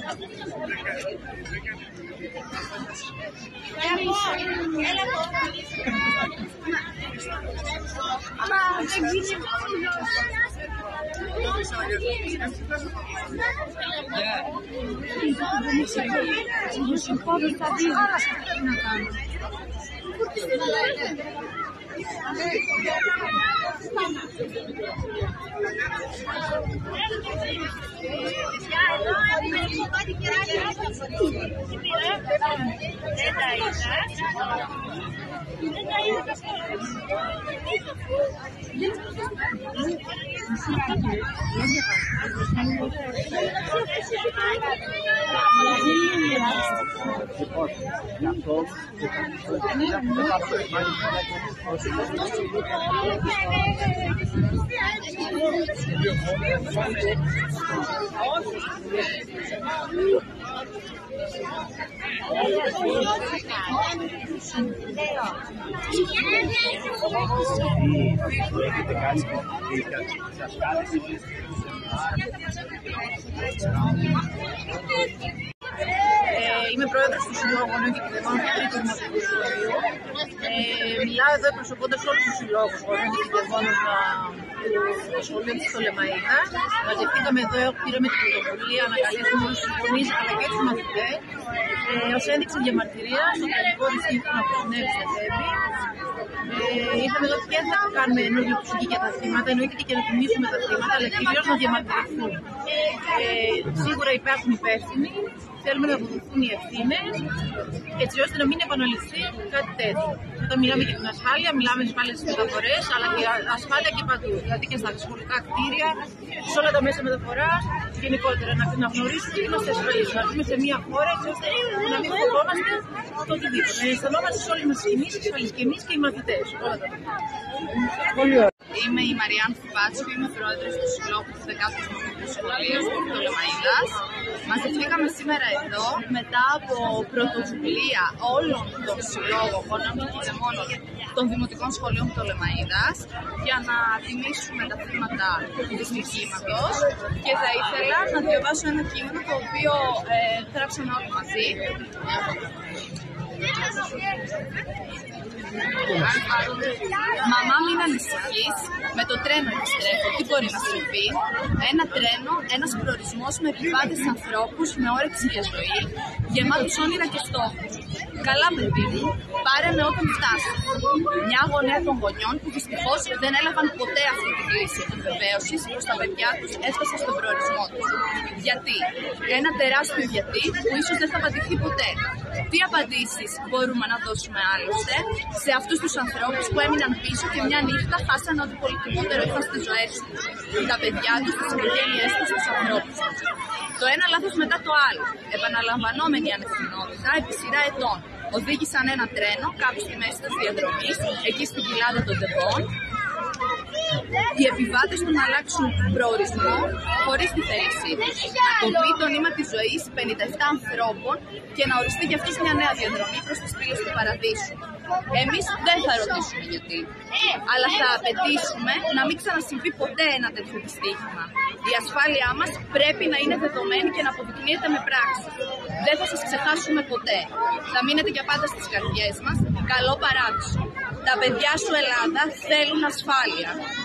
Είμαι πρόεδρος του Συλλόγου Γονέων και Εκπαιδευτικών του Τρίτου Δημοτικού Σχολείου. Μιλάω εδώ εκπροσωπώντας όλους τους συλλόγους γονέων και εκπαιδευτικών του σχολείου της Πτολεμαΐδας. Μαζευτήκαμε εδώ, πήραμε την πρωτοβουλία να καλέσουμε όλους τους γονείς αλλά και τους μαθητές ως ένδειξη διαμαρτυρία στο τραγικό δυστύχημα που συνέβη σε Θέβη. Ήρθαμε εδώ και θα κάνουμε ενόργια ψυχή για τα θύματα, εννοείται και να τιμήσουμε τα θύματα, αλλά κυρίως να διαμαρτυρηθούν. Σίγουρα υπάρχουν υπεύθυνοι, θέλουμε να αποδοθούν οι ευθύνες, έτσι ώστε να μην επαναληφθεί κάτι τέτοιο. Όταν μιλάμε για την ασφάλεια, μιλάμε για ασφάλεια στις μεταφορές, αλλά και ασφάλεια και παντού. Δηλαδή και στα σχολικά κτίρια, σε όλα τα μέσα μεταφοράς, γενικότερα να γνωρίσουμε ότι είμαστε ασφαλείς. Να ζούμε σε μια χώρα, έτσι ώστε να μην φοβόμαστε το οτιδήποτε. Να αισθανόμαστε σε όλες μας τις εμείς ασφαλείς και εμείς και οι μαθητές. Είμαι η Μαριάν Φουβάτσου, είμαι πρόεδρος του Συλλόγου του 10ου Δημοτικού Σχολείου της Πτολεμαΐδας. Μαζευτήκαμε σήμερα εδώ μετά από πρωτοβουλία όλων των συλλόγων γονέων και εκπαιδευτικών των Δημοτικών Σχολείων Πτολεμαΐδας για να τιμήσουμε τα θύματα του δυστυχήματος και θα ήθελα να διαβάσω ένα κείμενο το οποίο γράψαμε όλοι μαζί. Μαμά, μην ανησυχείς, με το τρένο επιστρέφω, τι μπορεί να συμβεί? Ένα τρένο, ένας προορισμός με επιβάτες ανθρώπους με όρεξη για ζωή, γεμάτους όνειρα και στόχους. Καλά παιδί μου, πάρε με όταν φτάσει. Μια γονέα των γονιών που δυστυχώς δεν έλαβαν ποτέ αυτή την κλίση επιβεβαίωσης προς τα παιδιά τους έφτασε στον προορισμό τους. Γιατί? Ένα τεράστιο γιατί που ίσως δεν θα απαντηθεί ποτέ. Τι απαντήσεις μπορούμε να δώσουμε άλλωστε σε αυτούς τους ανθρώπους που έμειναν πίσω και μια νύχτα χάσανε ό,τι πολυτιμότερο είχαν στις ζωές τους? Τα παιδιά τους, τις οικογένειές τους, τους ανθρώπους τους. Το ένα λάθος μετά το άλλο. Επαναλαμβανόμενη ανευθυνότητα επί σειρά ετών. Οδήγησαν ένα τρένο κάπου στη μέση της διαδρομής, εκεί στην κοιλάδα των Τεπών. Οι επιβάτες του να αλλάξουν προορισμό χωρίς τη θέλησή τους. Να κοπεί το νήμα της ζωής 57 ανθρώπων και να οριστεί για αυτούς μια νέα διαδρομή προς τις πύλες του παραδείσου. Εμείς δεν θα ρωτήσουμε γιατί, αλλά θα απαιτήσουμε να μην ξανασυμβεί ποτέ ένα τέτοιο δυστύχημα. Η ασφάλειά μας πρέπει να είναι δεδομένη και να αποδεικνύεται με πράξη. Δεν θα σας ξεχάσουμε ποτέ. Θα μείνετε για πάντα στις καρδιές μας. Καλό παράδεισο. Τα παιδιά σου Ελλάδα θέλουν ασφάλεια.